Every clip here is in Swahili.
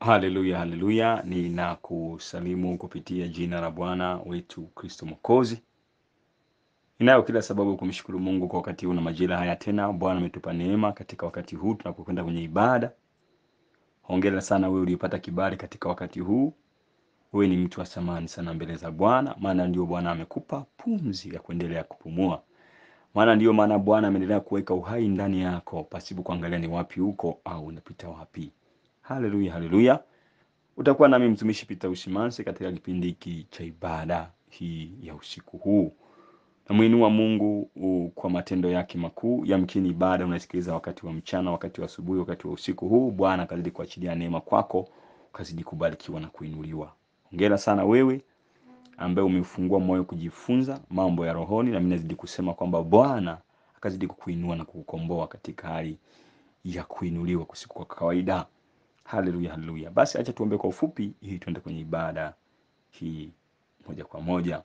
Haleluya, haleluya. Ninakusalimu kupitia jina la Bwana wetu Kristo Mwokozi. Ninayo kila sababu kumshukuru Mungu kwa wakati huu na majira haya tena. Bwana ametupa neema katika wakati huu tunapokwenda kwenye ibada. Hongera sana wewe uliyepata kibali katika wakati huu. Wewe ni mtu wa thamani sana mbele za Bwana, maana ndio Bwana amekupa pumzi ya kuendelea kupumua. Maana Bwana ameendelea kuweka uhai ndani yako pasipo kuangalia ni wapi uko au unapita wapi. Haleluya, haleluya. Utakuwa nami mtumishi Peter H Mansy katika kipindi hiki cha ibada hii ya usiku huu. Namuinua Mungu kwa matendo yake makuu. Yamkini ibada unasikiliza wakati wa mchana, wakati wa asubuhi, wakati wa usiku huu. Bwana kazidi kuachilia neema kwako, kazidi kubarikiwa na kuinuliwa. Hongera sana wewe ambaye umefungua moyo kujifunza mambo ya rohoni, na mimi nazidi kusema kwamba Bwana akazidi kukuinua na kukukomboa katika hali ya kuinuliwa kusiku kwa kawaida. Haleluya, haleluya. Basi acha tuombe kwa ufupi ili tuende kwenye ibada hii moja kwa moja.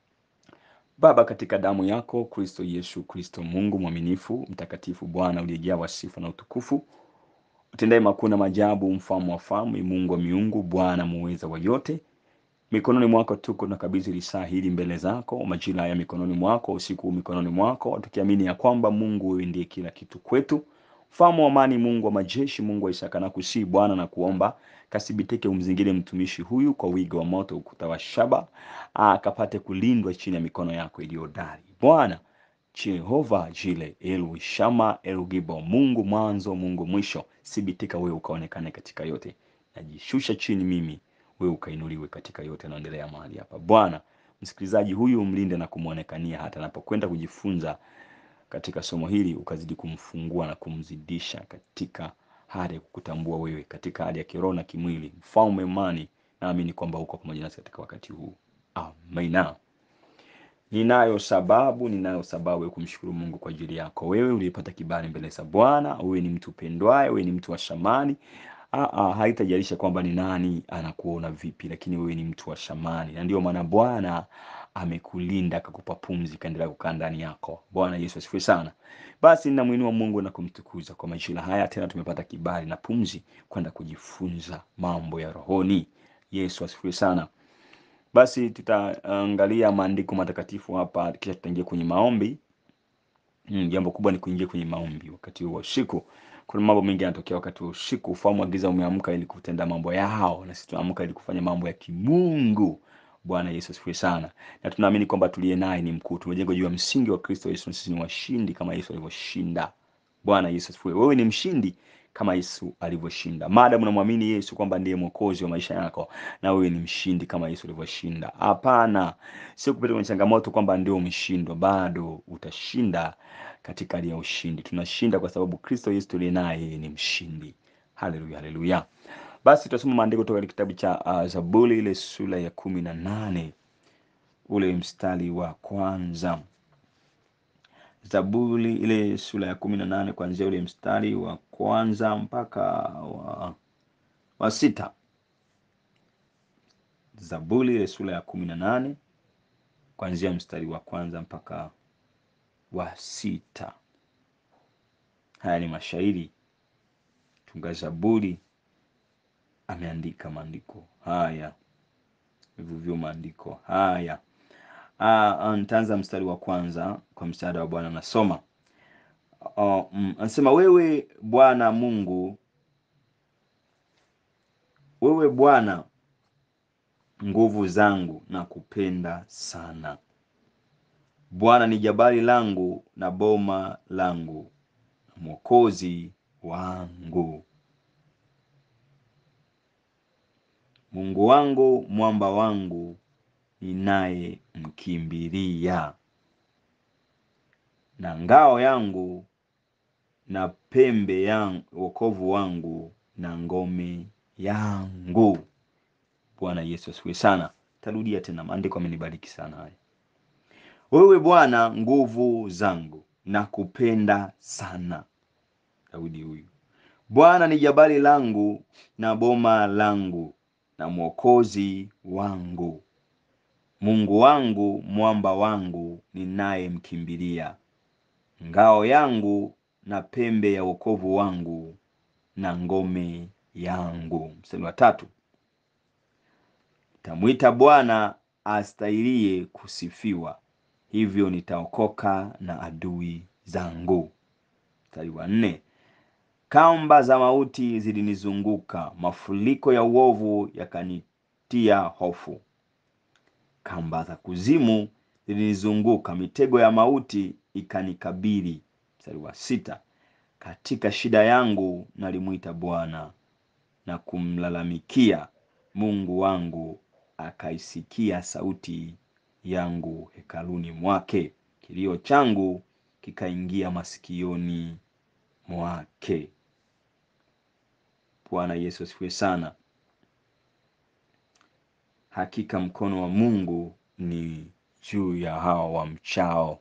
Baba, katika damu yako Kristo Yesu Kristo, Mungu mwaminifu, mtakatifu, Bwana uliyejawa sifa na utukufu, utendaye makuu na maajabu, mfalme wa falme, Mungu wa miungu, Bwana muweza wa yote, mikononi mwako tuko na kabidhi lisaa hili mbele zako, majira ya mikononi mwako, usiku mikononi mwako, tukiamini ya kwamba Mungu wewe ndiye kila kitu kwetu. Mfalme wa amani, Mungu wa majeshi, Mungu wa Isaka, na kusihi Bwana na kuomba kasibitike umzingire mtumishi huyu kwa wigo wa moto, ukuta wa shaba, akapate kulindwa chini ya mikono yako iliyodari. Bwana Jehova Jile, Elu Shama, Elu Gibo, Mungu mwanzo, Mungu mwisho, sibitika wewe ukaonekane katika yote. Najishusha chini mimi, wewe ukainuliwe katika yote yanaendelea mahali hapa. Bwana, msikilizaji huyu umlinde na kumuonekania hata anapokwenda kujifunza katika somo hili, ukazidi kumfungua na kumzidisha katika hali ya kukutambua wewe, katika hali ya kiroho na kimwili. Mfalme amani, naamini kwamba uko pamoja nasi katika wakati huu. Amina. Ninayo sababu ya kumshukuru Mungu kwa ajili yako. Wewe uliyepata kibali mbele za Bwana, wewe ni mtu pendwaye, wewe ni mtu wa shamani. Haitajalisha kwamba ni nani anakuona vipi, lakini wewe ni mtu wa shamani. Na ndio maana Bwana amekulinda, akakupa pumzi, kaendelea kukaa ndani yako. Bwana Yesu asifiwe sana. Basi ninamuinua Mungu na kumtukuza kwa majira haya tena tumepata kibali na pumzi kwenda kujifunza mambo ya rohoni. Yesu asifiwe sana. Basi tutaangalia maandiko matakatifu hapa, kisha tutaingia kwenye maombi. Jambo kubwa ni kuingia kwenye maombi wakati wa usiku. Kuna mambo mengi yanatokea wakati wa usiku. Ufalme wa giza umeamka ili kutenda mambo yao, na sisi tunaamka ili kufanya mambo ya kimungu. Bwana Yesu asifiwe sana. Na tunaamini kwamba tuliye naye ni mkuu. Tumejengwa juu ya msingi wa Kristo Yesu, sisi ni washindi kama Yesu alivyoshinda. Bwana Yesu asifiwe. Wewe ni mshindi kama Yesu alivyoshinda. Maadamu unamwamini Yesu kwamba ndiye mwokozi wa maisha yako, na wewe ni mshindi kama Yesu alivyoshinda. Hapana, sio kupita kwenye changamoto kwamba ndio umeshindwa, bado utashinda katika hali ya ushindi. Tunashinda kwa sababu Kristo Yesu tuliye naye ni mshindi. Haleluya, haleluya. Basi tutasoma maandiko kutoka kitabu cha Zaburi ile sura ya 18 ule mstari wa kwanza. Zaburi ile sura ya 18 kuanzia ule mstari wa kwanza mpaka wa 6. Zaburi ile sura ya 18 kuanzia mstari wa kwanza mpaka wa 6. Haya ni mashairi. Tunga Zaburi ameandika maandiko haya. Hivyo maandiko haya. Nitaanza mstari wa kwanza kwa msaada wa Bwana nasoma. Anasema, wewe Bwana Mungu, wewe Bwana nguvu zangu, na kupenda sana. Bwana ni jabali langu na boma langu, na mwokozi wangu. Mungu wangu, mwamba wangu, ninaye mkimbilia, na ngao yangu na pembe yangu, wokovu wangu na ngome yangu. Bwana Yesu asifiwe sana. Tarudia tena, maandiko amenibariki sana haya. Wewe Bwana nguvu zangu, na kupenda sana. Daudi huyu. Bwana ni jabali langu na boma langu, na mwokozi wangu. Mungu wangu, mwamba wangu, ninaye mkimbilia, ngao yangu na pembe ya wokovu wangu na ngome yangu. Mstari wa 3, nitamwita Bwana astahiliye kusifiwa, hivyo nitaokoka na adui zangu. Mstari wa 4, kamba za mauti zilinizunguka, mafuriko ya uovu yakanitia hofu. Kamba za kuzimu zilinizunguka, mitego ya mauti ikanikabili. Mstari wa 6, katika shida yangu nalimwita Bwana na kumlalamikia, Mungu wangu akaisikia sauti yangu hekaluni mwake, kilio changu kikaingia masikioni mwake. Bwana Yesu asifiwe sana. Hakika mkono wa Mungu ni juu ya hao wamchao.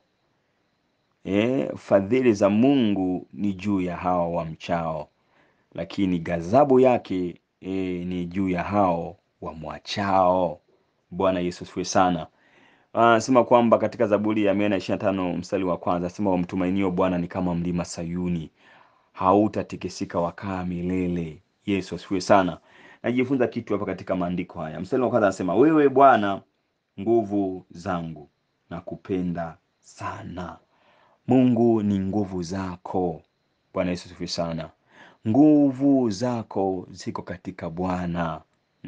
Fadhili za Mungu ni juu ya hao wamchao, lakini ghadhabu yake ni juu ya hao wamwachao. Bwana Yesu asifiwe sana. Anasema kwamba katika Zaburi ya 125 mstari wa 1, anasema wamtumainio Bwana ni kama mlima Sayuni, hautatikisika wakaa milele. Yesu asifiwe sana. Najifunza kitu hapa katika maandiko haya. Mstari wa 1 anasema, wewe Bwana nguvu zangu, nakupenda sana. Mungu ni nguvu zako. Bwana Yesu asifiwe sana. Nguvu zako ziko katika Bwana.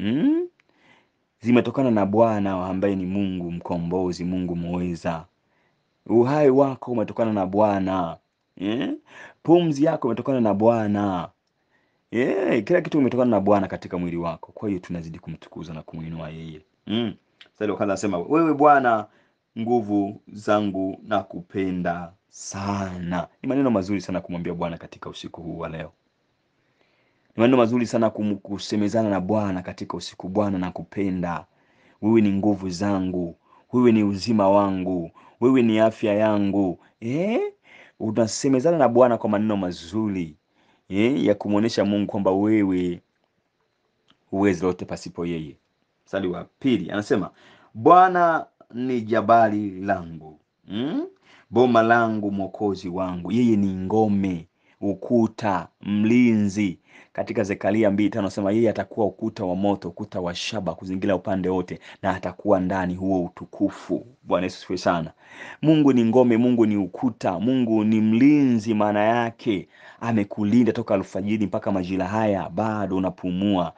Zimetokana na Bwana ambaye ni Mungu mkombozi, Mungu muweza. Uhai wako umetokana na Bwana. Pumzi yako imetokana na Bwana. Kila kitu kimetokana na Bwana katika mwili wako. Kwa hiyo tunazidi kumtukuza na kumuinua yeye. Sasa wakati anasema, wewe Bwana nguvu zangu nakupenda sana. Ni maneno mazuri sana kumwambia Bwana katika usiku huu wa leo. Ni maneno mazuri sana kusemezana na Bwana katika usiku. Bwana nakupenda. Wewe ni nguvu zangu. Wewe ni uzima wangu. Wewe ni afya yangu. Unasemezana na Bwana kwa maneno mazuri. Ya kumuonesha Mungu kwamba wewe huwezi lote pasipo yeye. Mstari wa 2 anasema, Bwana ni jabali langu, boma langu, mwokozi wangu. Yeye ni ngome, ukuta, mlinzi. Katika Zekaria 2:5 anasema yeye atakuwa ukuta wa moto, ukuta wa shaba kuzingira upande wote, na atakuwa ndani huo utukufu. Bwana Yesu asifiwe sana. Mungu ni ngome, Mungu ni ukuta, Mungu ni mlinzi. Maana yake amekulinda toka alfajiri mpaka majira haya bado unapumua.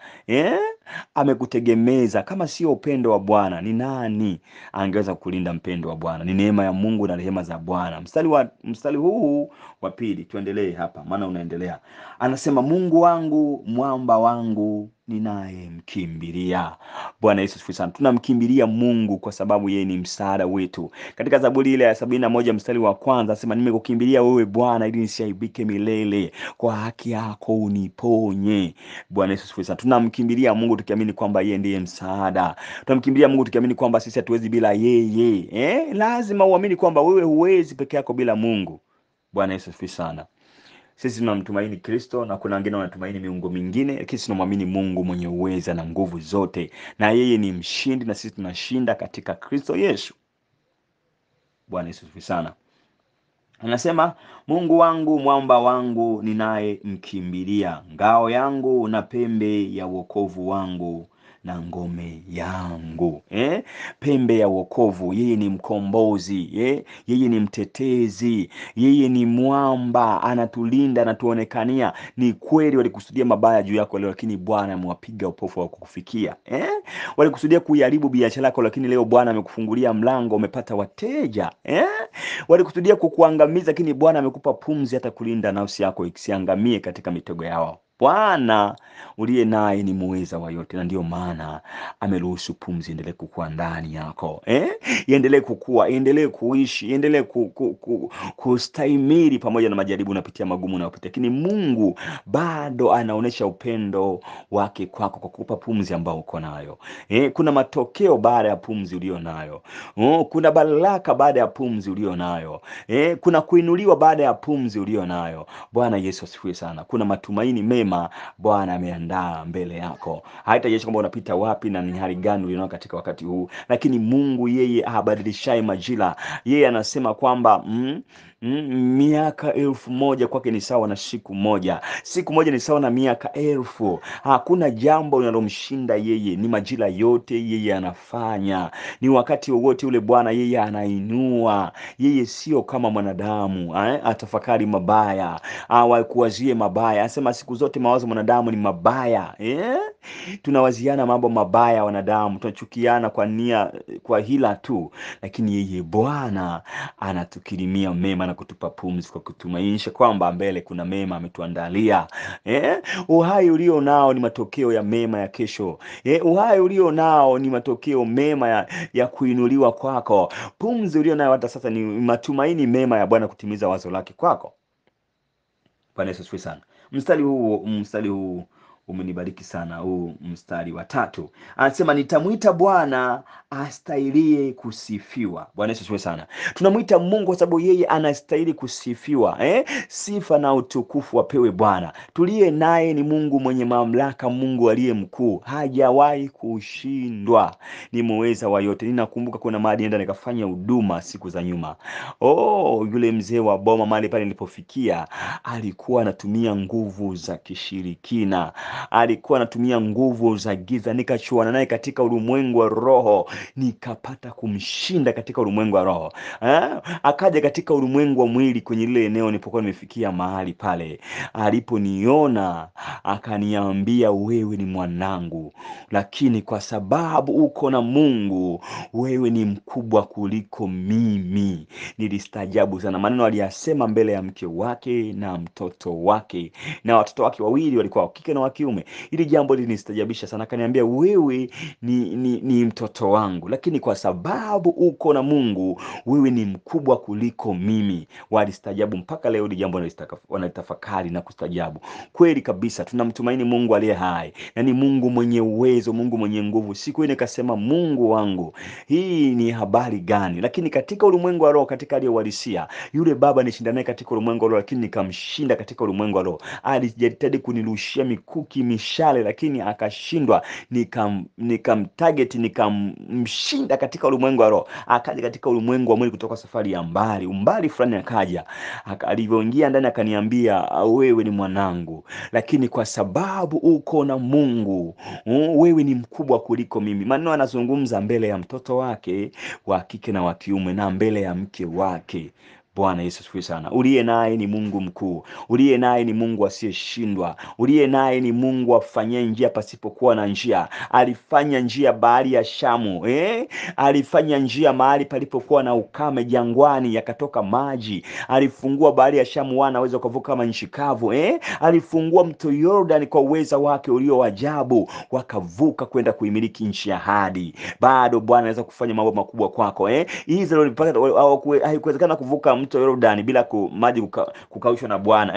Amekutegemeza. Kama sio upendo wa Bwana, ni nani angeweza kulinda mpendo wa Bwana? Ni neema ya Mungu na rehema za Bwana. Mstari huu wa 2, tuendelee hapa maana unaendelea. Anasema, Mungu wangu, mwamba wangu, ninayemkimbilia. Bwana Yesu asifiwe sana. Tunamkimbilia Mungu kwa sababu yeye ni msaada wetu. Katika Zaburi ile ya 71 mstari wa 1 anasema, nimekukimbilia wewe Bwana ili nisiaibike milele, kwa haki yako uniponye. Bwana Yesu asifiwe sana. Tunamkimbilia Mungu tukiamini kwamba yeye ndiye msaada. Tunamkimbilia Mungu tukiamini kwamba sisi hatuwezi bila yeye. Lazima uamini kwamba wewe huwezi peke yako bila Mungu. Bwana Yesu asifiwe sana. Sisi tunamtumaini Kristo na kuna wengine wanatumaini miungu mingine, lakini tunamwamini Mungu mwenye uweza na nguvu zote, na yeye ni mshindi na sisi tunashinda katika Kristo Yesu. Bwana Yesu asifiwe sana. Anasema, Mungu wangu, mwamba wangu, ninayemkimbilia, ngao yangu na pembe ya wokovu wangu na ngome yangu. Pembe ya wokovu. Yeye ni mkombozi. Yeye ni mtetezi. Yeye ni mwamba, anatulinda, anatuonekania. Ni kweli walikusudia mabaya juu yako leo, lakini Bwana amewapiga upofu wa kukufikia. Walikusudia kuiharibu biashara yako, lakini leo Bwana amekufungulia mlango, umepata wateja. Walikusudia kukuangamiza, lakini Bwana amekupa pumzi hata kulinda nafsi yako isiangamie katika mitego yao. Bwana uliye naye ni muweza wa yote, na ndio maana ameruhusu pumzi endelee kukua ndani yako. Iendelee kukua, iendelee kuishi, iendelee kustahimili pamoja na majaribu unapitia, magumu unayopitia. Lakini Mungu bado anaonesha upendo wake kwako kwa kukupa pumzi ambao uko nayo. Kuna matokeo baada ya pumzi ulio nayo. Kuna baraka baada ya pumzi ulio nayo. Kuna kuinuliwa baada ya pumzi ulio nayo. Bwana Yesu asifiwe sana. Kuna matumaini mema mema Bwana ameandaa mbele yako. Haitajalishi kwamba unapita wapi na ni hali gani ulionao katika wakati huu, lakini Mungu yeye abadilishaye majira, yeye anasema kwamba miaka 1000 kwake ni sawa na siku moja. Siku moja ni sawa na miaka 1000. Hakuna jambo linalomshinda yeye. Ni majira yote yeye anafanya. Ni wakati wowote ule Bwana yeye anainua. Yeye sio kama mwanadamu atafakari mabaya, kuwazie mabaya. Anasema siku zote mawazo mwanadamu ni mabaya. Tunawaziana mambo mabaya wanadamu, tunachukiana kwa nia, kwa hila tu, lakini yeye Bwana anatukirimia mema na kutupa pumzi, kwa kutumainisha kwamba mbele kuna mema ametuandalia. Uhai ulio nao ni matokeo ya mema ya kesho. Uhai ulio nao ni matokeo mema ya kuinuliwa kwako. Pumzi ulio nayo hata sasa ni matumaini mema ya Bwana kutimiza wazo lake kwako. Bwana Yesu asifiwe sana. Mstari huu umenibariki sana, huu mstari wa 3. Anasema nitamuita Bwana astahiliye kusifiwa. Bwana Yesu asifiwe sana. Tunamuita Mungu kwa sababu yeye anastahili kusifiwa. Sifa na utukufu wapewe Bwana. Tuliye naye ni Mungu mwenye mamlaka, Mungu aliye mkuu, hajawahi kushindwa, ni muweza wa yote. Ninakumbuka kuna mahali nenda nikafanya huduma siku za nyuma. Yule mzee wa boma mahali pale nilipofikia alikuwa anatumia nguvu za kishirikina, alikuwa anatumia nguvu za giza. Nikachuana naye katika ulimwengu wa roho, nikapata kumshinda katika ulimwengu wa roho. Akaja katika ulimwengu wa mwili kwenye lile eneo nilipokuwa nimefikia mahali pale. Aliponiona akaniambia, wewe ni mwanangu, lakini kwa sababu uko na Mungu wewe ni mkubwa kuliko mimi. Nilistajabu sana. Maneno aliyasema mbele ya mke wake na mtoto wake, na watoto wake wawili walikuwa wa kike na wa kiume. Ili jambo linistajabisha sana. Akaniambia, wewe ni mtoto wangu, lakini kwa sababu uko na Mungu wewe ni mkubwa kuliko mimi. Walistajabu mpaka leo. Ili jambo wanalitafakari na kustajabu. Kweli kabisa, tunamtumaini Mungu aliye hai, na ni Mungu mwenye uwezo, Mungu mwenye nguvu. Siku ile nikasema, Mungu wangu, hii ni habari gani? Lakini katika ulimwengu wa roho, katika hali ya uhalisia, yule baba nishinda naye katika ulimwengu wa roho, lakini nikamshinda katika ulimwengu wa roho. Alijitahidi kunirushia mikuki, mishale, lakini akashindwa. Nikamtarget, nikamshinda katika ulimwengu wa roho. Akaja katika ulimwengu wa mwili kutoka safari ya umbali fulani, akaja. Alivyoingia ndani akaniambia, wewe ni mwanangu, lakini kwa sababu uko na Mungu wewe ni mkubwa kuliko mimi. Maneno anazungumza mbele ya mtoto wake wa kike na wa kiume, na mbele ya mke wake. Bwana Yesu asifiwe sana. Uliye naye ni Mungu mkuu. Uliye naye ni Mungu asiyeshindwa. Uliye naye ni Mungu afanyie njia pasipokuwa na njia. Alifanya njia bahari ya Shamu. Alifanya njia mahali palipokuwa na ukame jangwani, yakatoka maji. Alifungua bahari ya Shamu, wana waweza kuvuka kama nchi kavu. Alifungua mto Yordani kwa uweza wake ulio ajabu, wakavuka kwenda kuimiliki nchi ya ahadi. Bado Bwana anaweza kufanya mambo makubwa kwako. Israeli haikuwezekana kuvuka mto Yordani bila maji kukaushwa na Bwana.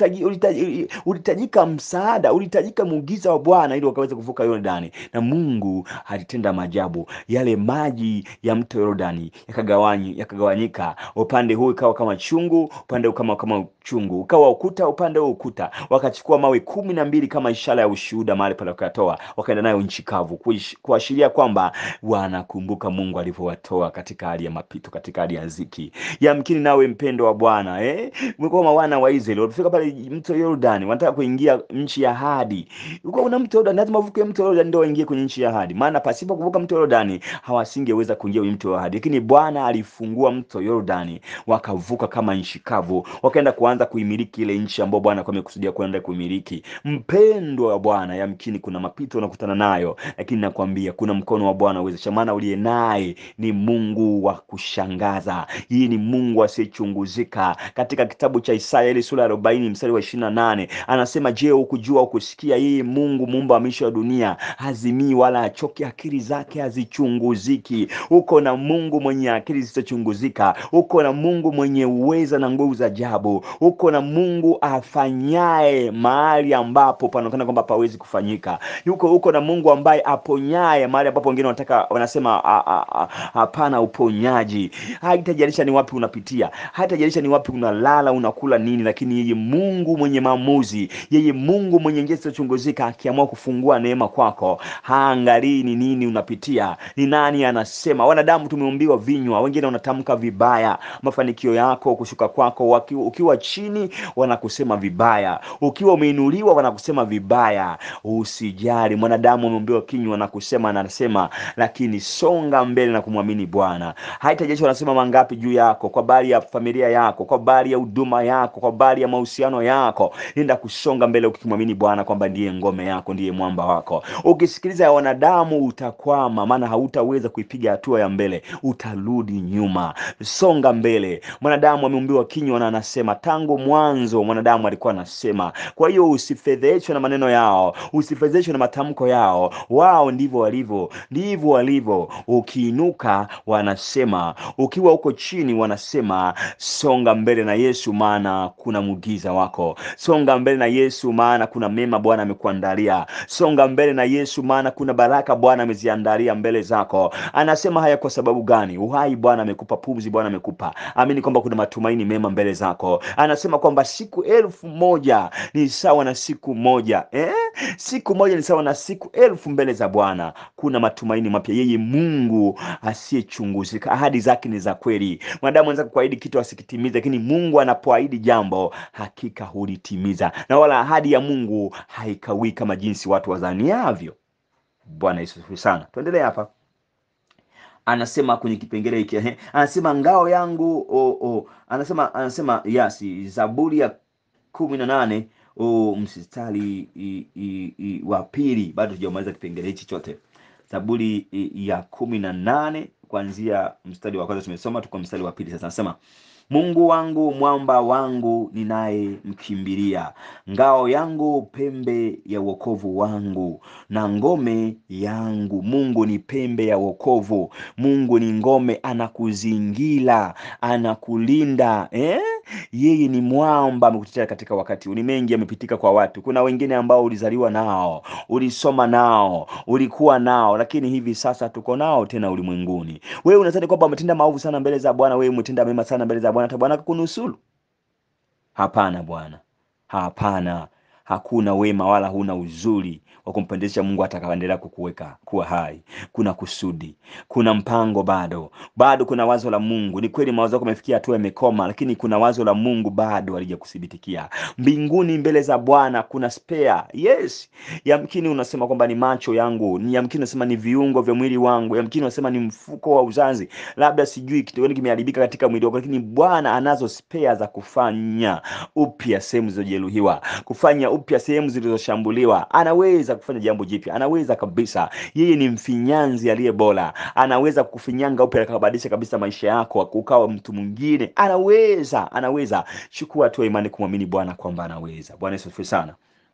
Ulitajika msaada, ulitajika muujiza wa Bwana ili wakaweze kuvuka Yordani, na Mungu alitenda maajabu. Yale maji ya mto Yordani yakagawanyika, upande huu ikawa kama chungu, upande huu kama chungu, ukawa ukuta, upande huu ukuta. Wakachukua mawe 12 kama ishara ya ushuhuda mahali pale, wakatoa wakaenda nayo nchi kavu, kuashiria kwamba wanakumbuka Mungu alivyowatoa katika hali ya mapito, katika hali ya ziki. Yamkini nawe mpendo wa Bwana, kama wana wa Israeli walifika pale mto Yordani, wanataka kuingia nchi ya ahadi. Uko una mto Yordani, lazima uvuke mto Yordani ndio waingie kwenye nchi ya ahadi, maana pasipo kuvuka mto Yordani hawasingeweza kuingia kwenye mto wa ahadi. Lakini Bwana alifungua mto Yordani, wakavuka kama nchi kavu, wakaenda kuanza kuimiliki ile nchi ambayo Bwana alikuwa amekusudia kwenda kuimiliki. Mpendo wa Bwana, yamkini kuna mapito unakutana nayo, lakini nakwambia kuna mkono wa Bwana uwezesha, maana uliye naye ni Mungu wa kushangaza. Hii ni Mungu asiyechunguzika. Katika kitabu cha Isaya ile sura ya 40 mstari wa 28 anasema, je, ukujua ukusikia, yeye Mungu muumba wa miisho ya dunia hazimii wala achoki, akili zake hazichunguziki. Uko na Mungu mwenye akili zisizochunguzika. Uko na Mungu mwenye uweza na nguvu za ajabu. Uko na Mungu afanyaye mahali ambapo panaonekana kwamba hapawezi kufanyika. Uko na Mungu ambaye aponyaye mahali ambapo wengine wanasema hapana uponyaji. Haitajalisha ni wapi unapitia. Hatajalisha ni wapi unalala, unakula nini, lakini yeye Mungu mwenye maamuzi, yeye Mungu mwenye ngezi chunguzika, akiamua kufungua neema kwako, haangalii ni nini unapitia, ni nani anasema. Wanadamu tumeumbiwa vinywa, wengine wanatamka vibaya mafanikio yako, kushuka kwako. Ukiwa chini wanakusema vibaya, ukiwa umeinuliwa wanakusema vibaya. Usijali, mwanadamu ameumbiwa kinywa, wanakusema, anasema, lakini songa mbele na kumwamini Bwana. Haitajesho wanasema mangapi juu yako, kwa bali ya familia yako, kwa bali ya huduma yako, kwa bali ya mahusiano yako. Nenda kusonga mbele ukimwamini Bwana kwamba ndiye ngome yako, ndiye mwamba wako. Ukisikiliza ya wanadamu utakwama, maana hautaweza kuipiga hatua ya mbele, utarudi nyuma. Songa mbele. Mwanadamu ameumbiwa kinywa na anasema, tangu mwanzo mwanadamu alikuwa anasema. Kwa hiyo usifedheshwe na maneno yao, usifedheshwe na matamko yao. Wao ndivyo walivyo, ndivyo walivyo. Ukiinuka wanasema, ukiwa uko chini wanasema. Songa mbele na Yesu, maana kuna muujiza wako. Songa mbele na Yesu, maana kuna mema Bwana amekuandalia. Songa mbele na Yesu, maana kuna baraka Bwana ameziandalia mbele zako. Anasema haya kwa sababu gani? Uhai Bwana amekupa, pumzi Bwana amekupa. Amini kwamba kuna matumaini mema mbele zako. Anasema kwamba siku 1000 ni sawa na siku moja. Siku moja ni sawa na siku 1000 mbele za Bwana. Kuna matumaini mapya. Yeye Mungu asiyechunguzika, ahadi zake ni za kweli. Mwanadamu anaweza kuahidi kitu asikitimize, lakini Mungu anapoahidi jambo hakika hulitimiza. Na wala ahadi ya Mungu haikawii kama jinsi watu wadhaniavyo. Bwana Yesu asifiwe sana. Tuendelee hapa. Anasema kwenye kipengele hiki, anasema ngao yangu, anasema Zaburi ya 18 mstari wa pili. Bado hujamaliza kipengele hichi chote. Zaburi ya 18 kuanzia mstari wa kwanza tumesoma, tuko mstari wa pili sasa. Anasema, Mungu wangu, mwamba wangu, ninaye mkimbilia, ngao yangu, pembe ya wokovu wangu na ngome yangu. Mungu ni pembe ya wokovu, Mungu ni ngome, anakuzingira, anakulinda. Yeye ni mwamba, amekutetea katika wakati. Ni mengi yamepitika kwa watu. Kuna wengine ambao ulizaliwa nao, ulisoma nao, ulikuwa nao, lakini hivi sasa tuko nao tena ulimwenguni. Wewe unadhani kwamba umetenda maovu sana mbele za Bwana, wewe umetenda mema sana mbele za Bwana, hata Bwana kukunusuru? Hapana Bwana, hapana. Hakuna wema wala huna uzuri wa kumpendeza Mungu atakaendelea kukuweka kuwa hai. Kuna kusudi, kuna mpango bado kuna wazo la Mungu. Ni kweli mawazo yako yamefikia hatua yamekoma, lakini kuna wazo la Mungu bado halijakudhibitikia. Mbinguni mbele za Bwana kuna spare. Yes. Yamkini unasema kwamba ni macho yangu, yamkini unasema ni viungo vya mwili wangu, yamkini unasema ni mfuko wa uzazi, labda sijui kitu gani kimeharibika katika mwili wako, lakini Bwana anazo spare za kufanya upya sehemu zilizojeruhiwa, kufanya upya sehemu zilizoshambuliwa. Anaweza kufanya jambo jipya, anaweza kabisa. Yeye ni mfinyanzi aliye bora, anaweza kukufinyanga upya akabadilisha kabisa maisha yako ukawa mtu mwingine. Anaweza. Chukua hatua imani kumwamini Bwana kwamba anaweza. Bwana Yesu asifiwe sana.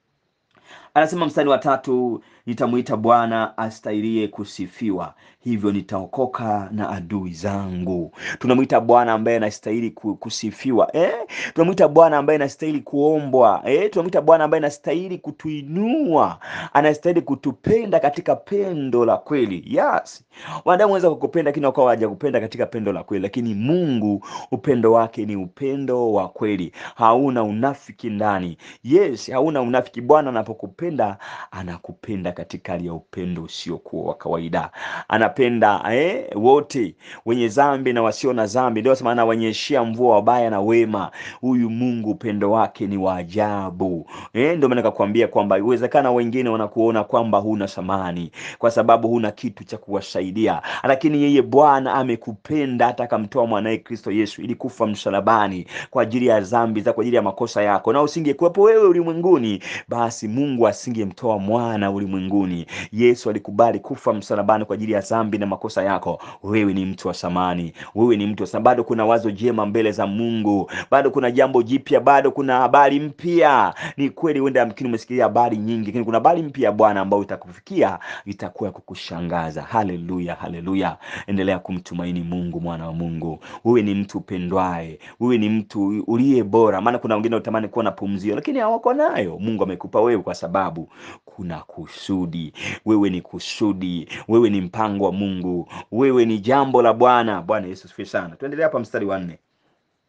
Anasema mstari wa 3, nitamuita Bwana astahiliye kusifiwa, hivyo nitaokoka na adui zangu. Tunamuita Bwana ambaye anastahili kusifiwa. Tunamuita Bwana ambaye anastahili kuombwa. Tunamuita Bwana ambaye anastahili kutuinua, anastahili kutupenda katika pendo la kweli. Yes. Wanadamu wanaweza kukupenda lakini wako hawajakupenda katika pendo la kweli, lakini Mungu upendo wake ni upendo wa kweli. Hauna unafiki ndani. Yes, hauna unafiki. Bwana anapokupenda, anakupenda katika hali ya upendo usiokuwa wa kawaida. Anapenda wote, wenye dhambi na wasio na dhambi. Ndio sema anawanyeshia mvua wabaya na wema. Huyu Mungu upendo wake ni wa ajabu. Ndio maana nikakwambia kwamba uwezekana wengine wanakuona kwamba huna thamani kwa sababu huna kitu cha kuwasaidia, lakini yeye Bwana amekupenda hata akamtoa mwanae Kristo Yesu ili kufa msalabani kwa ajili ya dhambi za, kwa ajili ya makosa yako. Na usingekuwepo wewe ulimwenguni, basi Mungu asingemtoa mwana ulimwenguni. Yesu alikubali kufa msalabani kwa ajili ya dhambi na makosa yako. Wewe ni mtu wa thamani, wewe ni mtu wa thamani. Bado kuna wazo jema mbele za Mungu, bado kuna jambo jipya, bado kuna habari mpya. Ni kweli wenda mkini umesikia habari nyingi, lakini kuna habari mpya Bwana ambayo itakufikia, itakuwa kukushangaza. Haleluya, haleluya. Endelea kumtumaini Mungu, mwana wa Mungu. Wewe ni mtu pendwaye, wewe ni mtu uliye bora. Maana kuna wengine utamani kuwa na pumzio lakini hawako nayo. Mungu amekupa wewe kwa sababu kuna kusudi. Wewe ni kusudi, wewe ni mpango wa Mungu, wewe ni jambo la Bwana. Bwana Yesu asifiwe sana. Tuendelee hapa mstari wa 4.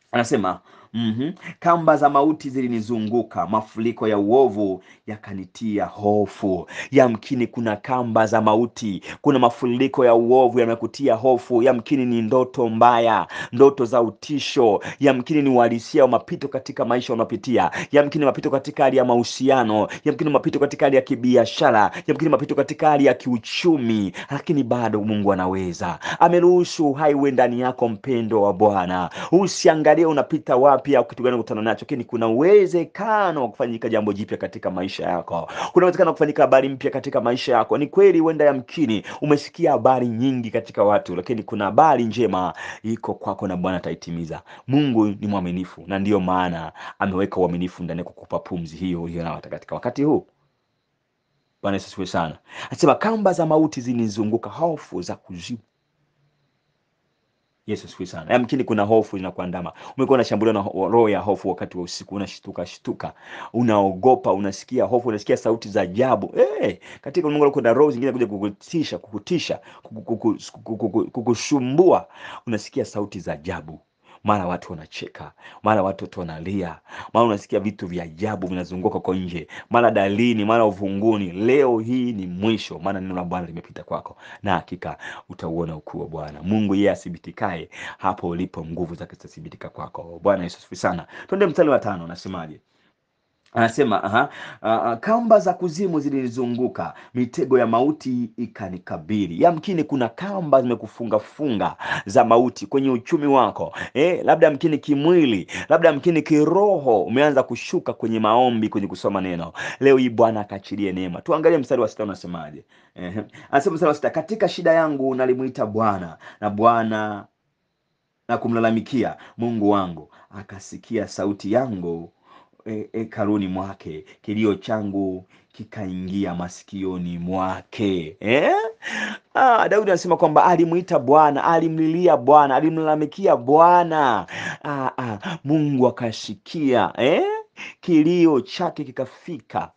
Anasema kamba za mauti zilinizunguka, mafuriko ya uovu yakanitia hofu. Yamkini kuna kamba za mauti, kuna mafuriko ya uovu yamekutia hofu. Yamkini ni ndoto mbaya, ndoto za utisho. Yamkini ni uhalisia wa mapito katika maisha unapitia. Yamkini mapito katika hali ya mahusiano, yamkini mapito katika hali ya kibiashara, yamkini mapito katika hali ya kiuchumi, lakini bado Mungu anaweza. Ameruhusu uhai uwe ndani yako, mpendo wa Bwana. Usiangalie unapita wapi au kitu gani unakutana nacho, lakini kuna uwezekano wa kufanyika jambo jipya katika maisha yako. Kuna uwezekano wa kufanyika habari mpya katika maisha yako. Ni kweli huenda yamkini umesikia habari nyingi katika watu, lakini kuna habari njema iko kwako na Bwana ataitimiza. Mungu ni mwaminifu, na ndiyo maana ameweka uaminifu ndani kukupa pumzi hiyo na katika wakati huu. Bwana Yesu asifiwe sana. Anasema kamba za mauti zinizunguka, hofu za kuzimu. Yesu asifiwe sana. Yamkini kuna hofu inakuandama. Umekuwa unashambuliwa na roho ya hofu wakati wa usiku, unashtuka, unaogopa, unasikia hofu, unasikia sauti za ajabu. Katika ulimwengu kuna roho zingine kuja kukutisha, kukushumbua. Unasikia sauti za ajabu. Mara watu wanacheka, mara watu wanalia, mara unasikia vitu vya ajabu vinazunguka kwa nje, mara dalini, mara uvunguni. Leo hii ni mwisho, maana neno la Bwana limepita kwako, na hakika utauona ukuu wa Bwana. Mungu yeye asibitikae, hapo ulipo nguvu zake zitathibitika kwako. Bwana Yesu asifiwe sana. Twende mstari wa 5, nasemaje? Anasema kamba za kuzimu zilinizunguka, mitego ya mauti ikanikabili. Yamkini kuna kamba zimekufunga za mauti kwenye uchumi wako, labda yamkini kimwili, labda yamkini kiroho. Umeanza kushuka kwenye maombi, kwenye kusoma neno. Leo hii Bwana akaachilie neema. Tuangalie mstari wa 6 unasemaje? Anasema mstari wa 6, katika shida yangu nalimuita Bwana, na Bwana na kumlalamikia Mungu wangu akasikia sauti yangu karuni mwake, kilio changu kikaingia masikioni mwake. Daudi anasema kwamba alimuita Bwana, alimlilia Bwana, alimlalamikia Bwana. Mungu akasikia, kilio chake kikafika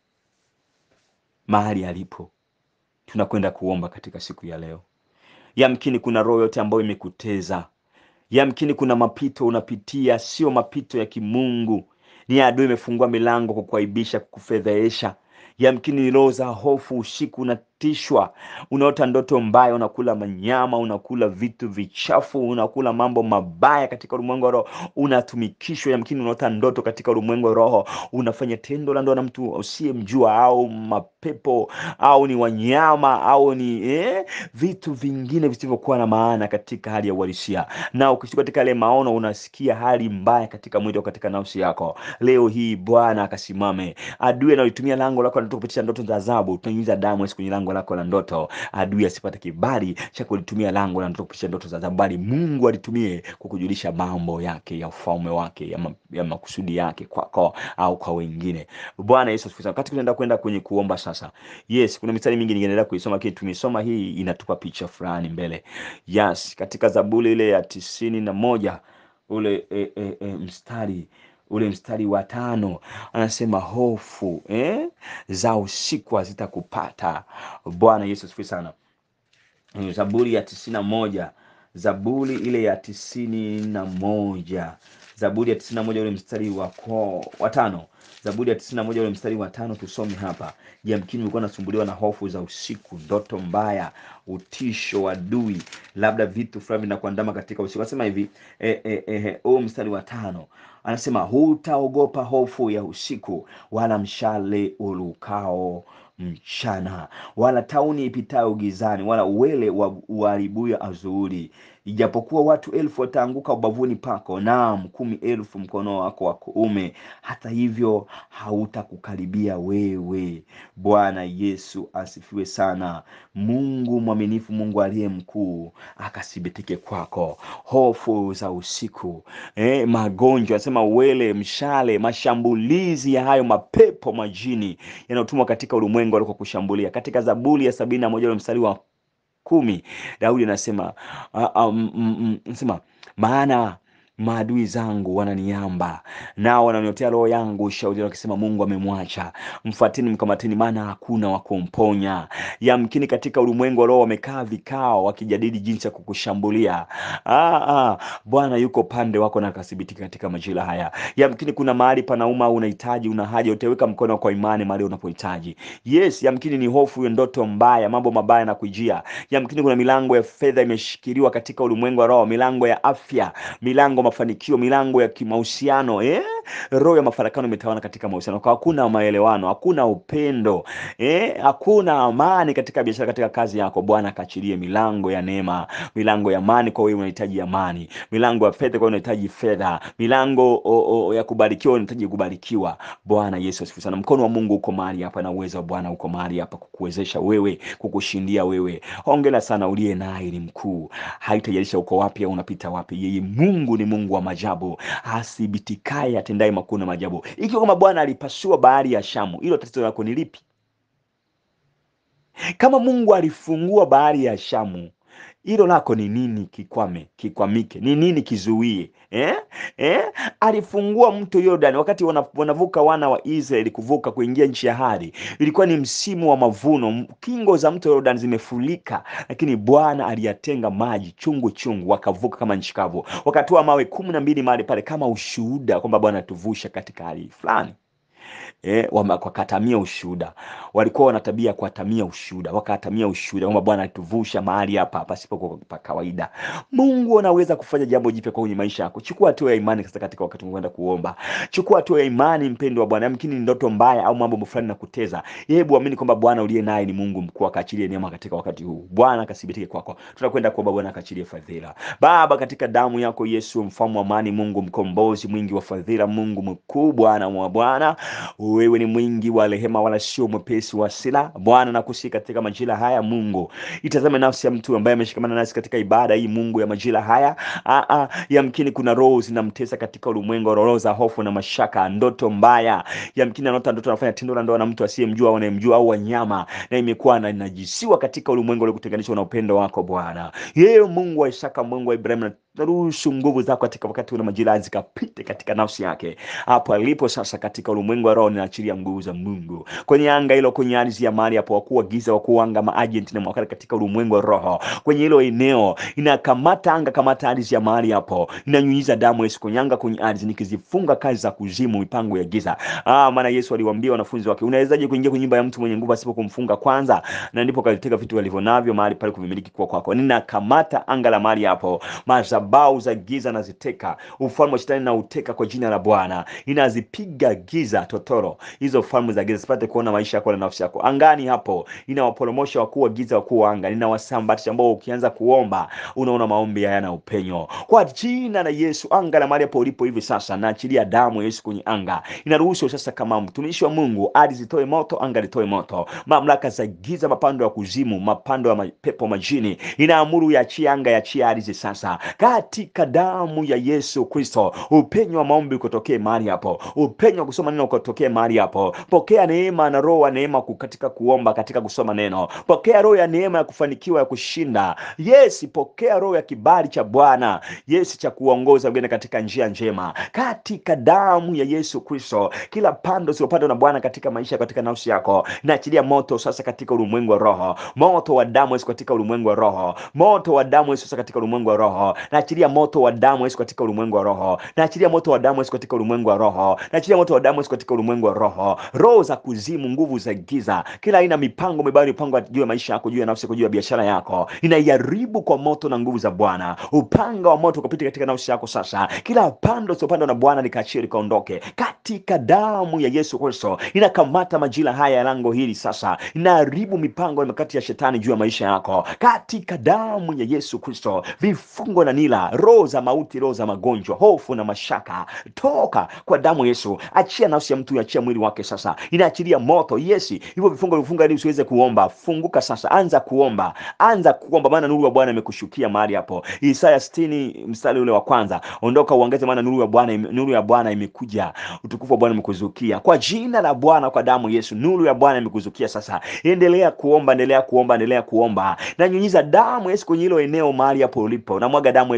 mahali alipo. Tunakwenda kuomba katika siku ya leo. Yamkini kuna roho yote ambayo imekuteza. Yamkini kuna mapito unapitia, sio mapito ya kimungu. Ni adui imefungua milango kukuaibisha, kukufedhesha. Yamkini ni roho za hofu, usiku unatishwa, unaota ndoto mbaya, unakula manyama, unakula vitu vichafu, unakula mambo mabaya katika ulimwengu wa roho, unatumikishwa. Yamkini unaota ndoto katika ulimwengu wa roho, unafanya tendo la ndoa na mtu usiyemjua, au mapepo, au ni wanyama, au ni vitu vingine visivyokuwa na maana katika hali ya uhalisia. Na ukishuka katika ile maono, unasikia hali mbaya katika mwili, katika nafsi yako. Leo hii Bwana akasimame. Adui analitumia lango lako la ndoto kupitisha ndoto za adhabu. Tunanyunyiza damu kwenye lango lako la ndoto. Adui asipate kibali cha kulitumia lango la ndoto kupitisha ndoto za adhabu, bali Mungu alitumie kukujulisha mambo yake ya ufalme wake, ya makusudi yake kwako au kwa wengine. Bwana Yesu asifiwe. Wakati tunaenda kwenda kwenye kuomba sasa. Yes, kuna mistari mingi ningeendelea kuisoma, lakini tumesoma hii inatupa picha fulani mbele. Yes, katika Zaburi ile ya 91 ule mstari wa 5 anasema hofu za usiku hazitakupata. Bwana Yesu asifiwe sana. Zaburi ya 91, Zaburi ile ya 91, Zaburi ya 91 ule mstari wa 5. Zaburi ya 91 ule mstari wa 5 tusome hapa. Yamkini ulikuwa unasumbuliwa na hofu za usiku, ndoto mbaya, utisho, adui, labda vitu fulani vinakuandama katika usiku. Anasema hivi, mstari wa 5. Anasema hutaogopa hofu ya usiku, wala mshale urukao mchana, wala tauni ipitayo gizani, wala uwele uharibuyo adhuhuri. Ijapokuwa watu 1000 wataanguka ubavuni pako, naam 10,000 mkono wako wa kuume, hata hivyo hautakukaribia wewe. Bwana Yesu asifiwe sana. Mungu mwaminifu, Mungu aliye mkuu, akathibitike kwako. Hofu za usiku, magonjwa, anasema uwele, mshale, mashambulizi ya hayo mapepo majini yanayotumwa katika ulimwengu aliko kushambulia. Katika Zaburi ya 71 mstari wa 10, Daudi anasema maana maadui zangu wananiamba, nao wananiotea roho yangu ushauri wakisema Mungu amemwacha. Mfuateni mkamateni, maana hakuna wa kumponya. Yamkini katika ulimwengu wa roho wamekaa vikao wakijadili jinsi ya kukushambulia. Bwana yuko pande wako na akathibitika katika majira haya. Yamkini kuna mahali panauma, unahitaji, una haja, utaweka mkono kwa imani mahali unapohitaji. Yes, yamkini ni hofu, hiyo ndoto mbaya, mambo mabaya na kujia. Yamkini kuna milango ya fedha imeshikiliwa katika ulimwengu wa roho, milango ya afya, milango mafanikio, milango ya kimahusiano. Roho ya mafarakano imetawala katika mahusiano. Kwa hakuna maelewano, hakuna upendo, hakuna amani katika biashara, katika kazi yako. Bwana kaachilie milango ya neema, milango ya amani kwa wewe unahitaji amani, milango ya fedha kwa wewe unahitaji fedha, milango ya kubarikiwa unahitaji kubarikiwa. Bwana Yesu asifiwe sana. Mkono wa Mungu uko mahali hapa na uwezo wa Bwana uko mahali hapa kukuwezesha wewe, kukushindia wewe. Hongera sana, uliye naye ni mkuu. Haitajalisha uko wapi au unapita wapi. Yeye Mungu ni Mungu wa maajabu, hasibitikaye atendaye makuu na maajabu. Ikiwa kama Bwana alipasua bahari ya Shamu, hilo tatizo lako ni lipi? Kama Mungu alifungua bahari ya Shamu, hilo lako ni nini kikwamike? Ni nini kizuie? Alifungua mto Yordani wakati wanavuka wana wa Israeli kuvuka kuingia nchi ya ahadi. Ilikuwa ni msimu wa mavuno, kingo za mto Yordani zimefurika, lakini Bwana aliyatenga maji chungu wakavuka kama nchi kavu. Wakatoa mawe 12 mahali pale kama ushuhuda kwamba Bwana atuvusha katika hali fulani. Wakatamia ushuhuda. Walikuwa wanatabia kuatamia ushuhuda, wakatamia ushuhuda kwamba Bwana atuvusha mahali hapa pasipo kwa kawaida. Mungu anaweza kufanya jambo jipya kwenye maisha yako. Chukua hatua ya imani sasa katika wakati unaenda kuomba. Chukua hatua ya imani, mpendo wa Bwana. Yamkini ndoto mbaya au mambo fulani nakuteza. Hebu amini kwamba Bwana uliye naye ni Mungu mkuu, akaachilie neema katika wakati huu. Bwana akathibitike kwako. Tunakwenda kuomba, Bwana akaachilie fadhila. Baba, katika damu yako Yesu, mfalme wa amani, Mungu mkombozi, mwingi wa fadhila, Mungu mkuu, Bwana wa Bwana, wewe ni mwingi wa rehema wala sio mwepesi wa hasira. Bwana nakusihi katika majira haya, Mungu itazame nafsi ya mtu ambaye ameshikamana nasi katika ibada hii, Mungu ya majira haya. Yamkini kuna roho zinamtesa katika ulimwengu, roho za hofu na mashaka, ndoto mbaya. Yamkini anaota ndoto anafanya tendo la ndoa na mtu asiyemjua au anayemjua au wanyama, na imekuwa najisiwa katika ulimwengu ule kutenganishwa na upendo wako Bwana. Yeye Mungu wa Isaka, Mungu wa Ibrahim, naruhusu nguvu zako katika wakati una majira zikapite katika nafsi yake hapo alipo sasa. Katika ulimwengu wa roho ninaachilia nguvu za Mungu kwenye anga hilo, kwenye ardhi ya mahali hapo, wakuu wa giza, wakuu anga, maagent na mwakala katika ulimwengu wa roho, kwenye hilo eneo inakamata anga, kamata ardhi ya mahali hapo, inanyunyiza damu Yesu kwenye anga, kwenye ardhi, nikizifunga kazi za kuzimu, mipango ya giza. Maana Yesu aliwaambia wanafunzi wake, unawezaje kuingia kwenye nyumba ya mtu mwenye nguvu asipo kumfunga kwanza? Na ndipo kaliteka vitu walivyonavyo mahali pale kuvimiliki kwa kwako. Ninakamata anga la mahali hapo, madhabahu za giza naziteka, ufalme wa shetani na uteka kwa jina la Bwana. Inazipiga giza totoro, hizo falme za giza sipate kuona maisha yako na nafsi yako. Angani hapo inawaporomosha wakuu wa giza, wakuu wa anga, ninawasambatisha, ambao ukianza kuomba unaona maombi hayana upenyo. Kwa jina la Yesu, anga la mahali hapo ulipo hivi sasa, naachilia damu Yesu kwenye anga. Inaruhusu sasa kama mtumishi wa Mungu, ardhi zitoe moto, anga litoe moto. Mamlaka za giza, mapando ya kuzimu, mapando ya pepo majini, inaamuru yaachie anga, yaachie ardhi sasa katika damu ya Yesu Kristo. Upenyo wa maombi kutokea mahali hapo, upenyo wa kusoma neno kutokea mahali hapo. Pokea neema na roho ya neema katika kuomba, katika kusoma neno. Pokea roho ya neema ya kufanikiwa, ya kushinda. Yes, pokea roho ya kibali cha Bwana, yes, cha kuongoza wengine katika njia njema katika damu ya Yesu Kristo. Kila pando usilopanda na Bwana katika maisha, katika nafsi yako, naachilia moto sasa katika ulimwengu wa roho, moto wa damu Yesu katika ulimwengu wa roho, moto wa damu Yesu sasa katika ulimwengu wa roho. Naachilia moto wa damu Yesu katika ulimwengu wa roho, naachilia moto wa damu Yesu katika ulimwengu wa roho, naachilia moto wa damu Yesu katika ulimwengu wa roho. Roho za kuzimu, nguvu za giza, kila aina mipango mibaya, mipango juu ya maisha yako, juu ya nafsi yako, juu ya biashara yako, inaiharibu kwa moto na nguvu za Bwana. Upanga wa moto ukapita katika nafsi yako sasa. Kila pando usopanda na Bwana likaachie, likaondoke katika damu ya Yesu Kristo. Inakamata majira haya ya lango hili sasa, inaharibu mipango na mikakati ya shetani juu ya maisha yako katika damu ya Yesu Kristo. Vifungo na nila, roho za mauti, roho za magonjwa, hofu na mashaka, toka kwa damu ya Yesu. Achia nafsi ya mtu, achia mwili wake sasa, inaachilia moto. Yes, hivyo vifungo vifunga ili usiweze kuomba. Funguka sasa, anza kuomba, anza kuomba, maana nuru ya Bwana imekushukia mahali hapo. Isaya 60 mstari ule wa kwanza, ondoka uangaze, maana nuru ya Bwana imekuja, utukufu wa Bwana umekuzukia. Kwa jina la Bwana, kwa damu Yesu, nuru ya Bwana imekuzukia sasa. Endelea kuomba, endelea kuomba, endelea kuomba. Na nyunyiza damu Yesu kwenye hilo eneo mahali hapo ulipo, na mwaga damu Yesu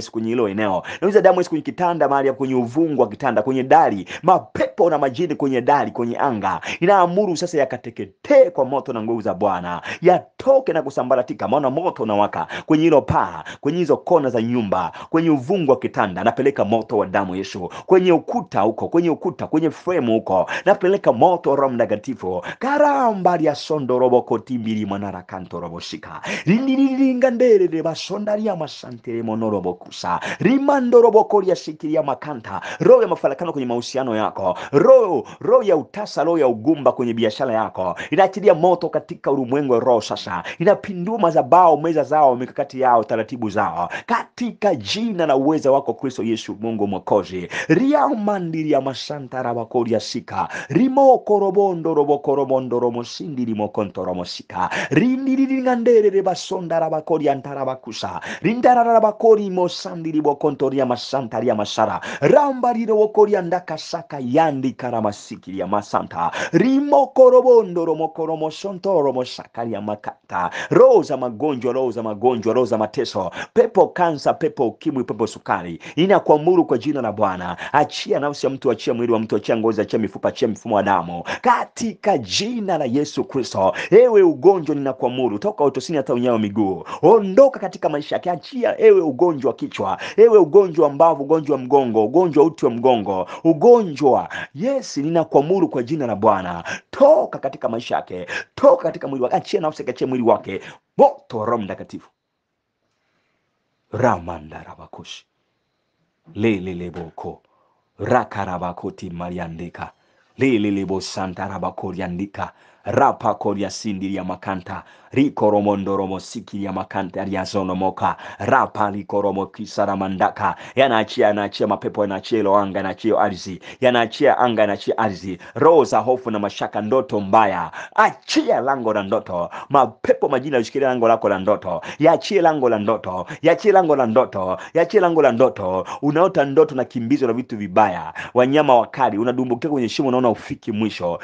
Yesu kwenye hilo eneo. Nauliza damu Yesu kwenye kitanda mahali hapo, kwenye uvungu wa kitanda, kwenye dari, mapepo na majini kwenye dari, kwenye anga. Inaamuru sasa yakateketee kwa moto na nguvu za Bwana. Yatoke na kusambaratika, maana moto unawaka kwenye hilo paa, kwenye hizo kona za nyumba, kwenye uvungu wa kitanda. Napeleka moto wa damu Yesu kwenye ukuta huko, kwenye ukuta, kwenye frame huko. Napeleka moto wa Roho Mtakatifu. Karamba ya sondo robo kotimbiri manara kanto robo shika. Rindiringa ndere de basondaria masante monorobo kusa. Rimando robo koria sikiria makanta. Roho ya mafarakano kwenye mahusiano yako. Roho ya utasa, roho ya ugumba kwenye biashara yako. Inaachilia moto katika ulimwengu wa roho sasa. Inapindua madhabahu, meza zao, mikakati yao, taratibu zao. Katika jina na uweza wako Kristo Yesu Mungu Mwokozi. Ria mandiri ya masanta rabakoria sika. Rimo korobondo robo korobondo romo sindi rimo konto romo sika. Rindiri ngandere reba sonda rabakoria antarabakusa. Rindara rabakori mo sandi ribo kontoria masanta ria masara. Rambari robo koria ndaka saka yandi karamasiki ya masanta. Rimo korobondo romo koromo sonto romo sakaria makata. Roza magonjwa, roza magonjwa, roza mateso. Pepo kansa, pepo ukimwi, pepo sukari. Inakuamuru kwa jina la Bwana. Achia nafsi ya mtu, achia mwili wa mtu, achia ngozi, achia mifupa, achia mfumo wa damu. Katika jina la Yesu Kristo. Ewe ugonjwa ninakuamuru, toka utosini hata unyayo wa miguu. Ondoka katika maisha yake. Achia ewe ugonjwa wa kichwa, ewe ugonjwa wa mbavu, ugonjwa wa mgongo, ugonjwa uti wa mgongo, ugonjwa. Yes, ninakuamuru kwa jina la Bwana. Toka katika maisha yake. Toka katika mwili wake. Achia nafsi yake, achia mwili wake. Moto wa Roho Mtakatifu. Ramanda rabakushi. Lele leboko. Rakarabakoti mariandika. Lele lebo santa rabakori andika. Rapa koria sindiri ya makanta. Rikoromondo romo siki ya makanta ya zono moka. Rapa likoromo kisara mandaka. Yanaachia mapepo, yanaachia ilo anga, yanaachia ardhi. Yanaachia anga, yanaachia ardhi. Roho za hofu na mashaka, ndoto mbaya. Achia lango la ndoto. Mapepo majini yashikilia lango lako la ndoto. Yaachie lango la ndoto. Yaachie lango la ndoto. Yaachie lango la ndoto. Unaota ndoto na kimbizo na vitu vibaya. Wanyama wakali, unadumbukia kwenye shimo, unaona ufiki mwisho.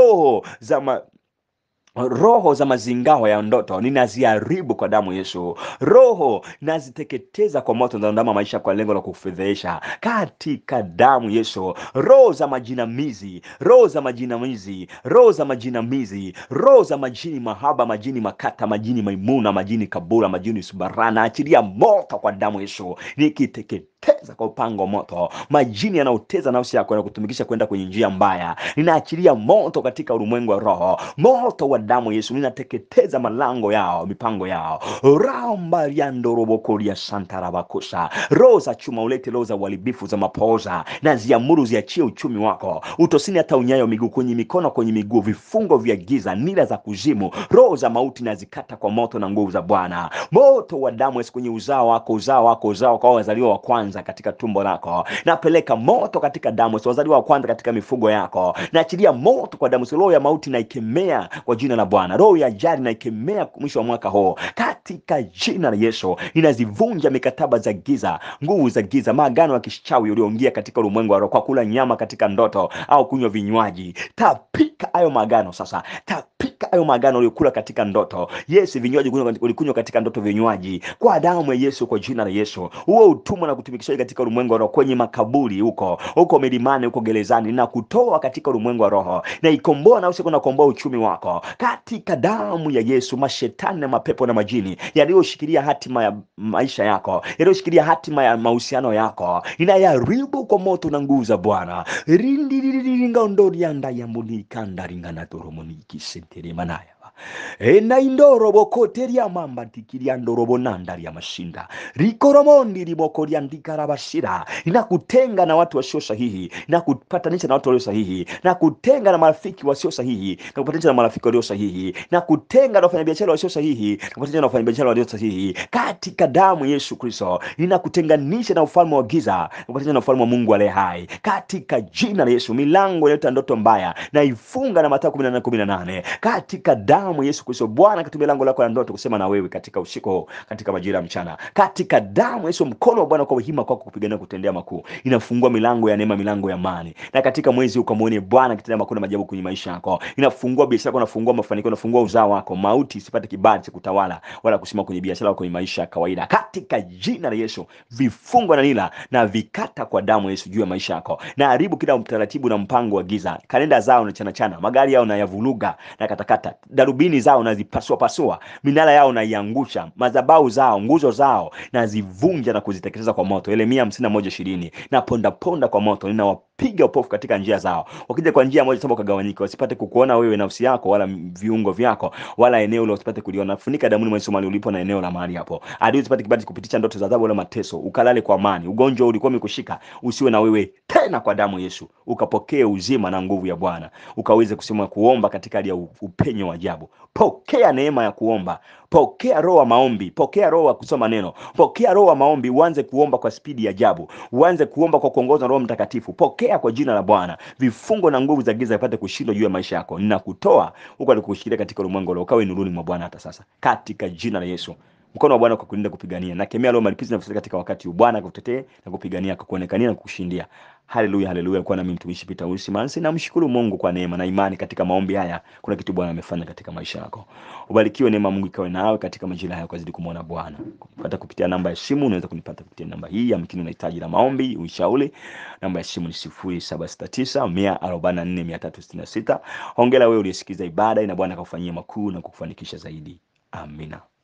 Roho za mazingao ya ndoto ninaziharibu kwa damu Yesu. Roho naziteketeza kwa moto ndama maisha kwa lengo la kufedhesha katika damu Yesu. Roho za majinamizi, roho za majinamizi, roho za majinamizi, roho za majini mahaba, majini makata, majini maimuna, majini kabula, majini subarana, achilia moto kwa damu Yesu. Nikiteketeza kwa upango moto majini yanaoteza nafsi yako na kutumikisha kwenda kwenye njia mbaya. Ninaachilia moto katika ulimwengu wa roho. Moto wa damu Yesu, ninateketeza malango yao, mipango yao. Ramba riando robokoria santa rabakosa. Roho za chuma ulete, roho za uharibifu, za mapoza, na ziamuru ziachie uchumi wako. Utosini hata unyayo miguu, kwenye mikono, kwenye miguu, vifungo vya giza, nira za kuzimu, roho za mauti na zikata kwa moto na nguvu za Bwana. Moto wa damu Yesu kwenye uzao wako, uzao wako, uzao wako, wazaliwa wa kwanza katika tumbo lako. Napeleka moto katika damu Yesu, wazaliwa wa kwanza katika mifugo yako. Naachilia moto kwa damu Yesu. Roho ya mauti na ikemea kwa jina la Bwana. Roho ya ajali na ikemea mwisho wa mwaka huu katika jina la Yesu. Inazivunja mikataba za giza, nguvu za giza, maagano ya kishawi ulioingia katika ulimwengu wa roho kwa kula nyama katika ndoto au kunywa vinywaji. Tapika hayo maagano sasa. Tapika hayo maagano uliokula katika ndoto. Yes, vinywaji ulikunywa katika ndoto, vinywaji, kwa damu ya Yesu, kwa jina la Yesu. Huo utumwa na kutumikishwa katika ulimwengu wa roho, kwenye makaburi huko milimani, huko gerezani, na kutoa katika ulimwengu wa roho, na ikomboa na usiku na kuomboa uchumi wako katika damu ya Yesu. Mashetani na mapepo na majini yaliyoshikilia hatima ya maisha yako, yaliyoshikilia hatima ya mahusiano yako, inayaribu kwa moto na nguvu za Bwana. Rindiringa ondorianda ya munikanda ringana toromoniki sentere manaya. Ena indoro bokoteria mamba tikiria ndorobo nandari ya mashinda. Rikoromondi ribokori andika rabashira. Inakutenga na watu wasio sahihi, na kupatanisha na watu walio sahihi, na kutenga na marafiki wasio sahihi, na kupatanisha na marafiki walio sahihi, na kutenga na wafanyabiashara wasio sahihi, na kupatanisha na wafanyabiashara walio sahihi. Katika damu Yesu Kristo, inakutenganisha na ufalme wa giza, na kupatanisha na ufalme wa Mungu aliye hai. Katika jina la Yesu, milango yote ndoto mbaya na ifunga na Mathayo 18:18. Katika damu damu ya Yesu Kristo. Bwana katumia lango lako la ndoto kusema na wewe katika usiku huu, katika majira ya mchana. Katika damu ya Yesu, mkono wa Bwana kwa hima kwako kupigania kutendea makuu. Inafungua milango ya neema, milango ya amani. Na katika mwezi ukamuone Bwana akitendea makuu na maajabu kwenye maisha yako. Inafungua biashara yako, inafungua mafanikio, inafungua uzao wako. Mauti isipate kibali cha kutawala wala kusimama kwenye biashara yako, kwenye maisha ya kawaida. Katika jina la Yesu, vifungo na nila na vikata kwa damu ya Yesu juu ya maisha yako. Na haribu kila utaratibu na mpango wa giza. Kalenda zao na chana, magari yao na yavuruga na katakata. Darubini zao na zipasua pasua, minara yao na iangusha, madhabahu zao, nguzo zao na zivunja na kuziteketeza kwa moto. Yeremia 51:20. Na ponda kwa moto, ninawapiga upofu katika njia zao. Wakija kwa njia moja sasa kagawanyika, wasipate kukuona wewe nafsi yako wala viungo vyako wala eneo hilo usipate kuliona. Funika damuni mwa Yesu mahali ulipo na eneo la mahali hapo. Adui usipate kibali kupitisha ndoto za adhabu wala mateso. Ukalale kwa amani. Ugonjwa ulikuwa umekushika usiwe na wewe tena kwa damu Yesu. Ukapokee uzima na nguvu ya Bwana. Ukaweze kusema kuomba katika hali ya upenyo wa ajabu. Pokea neema ya kuomba. Pokea roho wa maombi, pokea roho wa kusoma neno, pokea roho wa maombi, uanze kuomba kwa spidi ya ajabu, uanze kuomba kwa kuongozwa na Roho Mtakatifu. Pokea kwa jina la Bwana. Vifungo na nguvu za giza vipate kushindwa juu ya maisha yako. Ninakutoa huko alikushikilia katika ulimwengu leo, ukawe nuruni mwa Bwana hata sasa. Katika jina la Yesu. Mkono wa Bwana kwa kulinda kupigania. Na kemea roho malipizi na kusaidia katika wakati huu. Bwana kutetee na kupigania, kuonekania na kukushindia. Haleluya, haleluya. Kwa nami mtumishi Peter H Mansy, namshukuru Mungu kwa neema na imani katika maombi haya. Kuna kitu Bwana amefanya katika maisha yako. Ubarikiwe, neema Mungu ikawe nawe katika majira haya, kuzidi kumuona Bwana. Kupata kupitia namba ya simu, unaweza kunipata kupitia namba hii. Yamkini unahitaji la maombi, ushauri. Namba ya simu ni 0769 144 366. Hongera wewe uliyesikiza ibada, na Bwana akakufanyia makuu na kukufanikisha zaidi. Amina.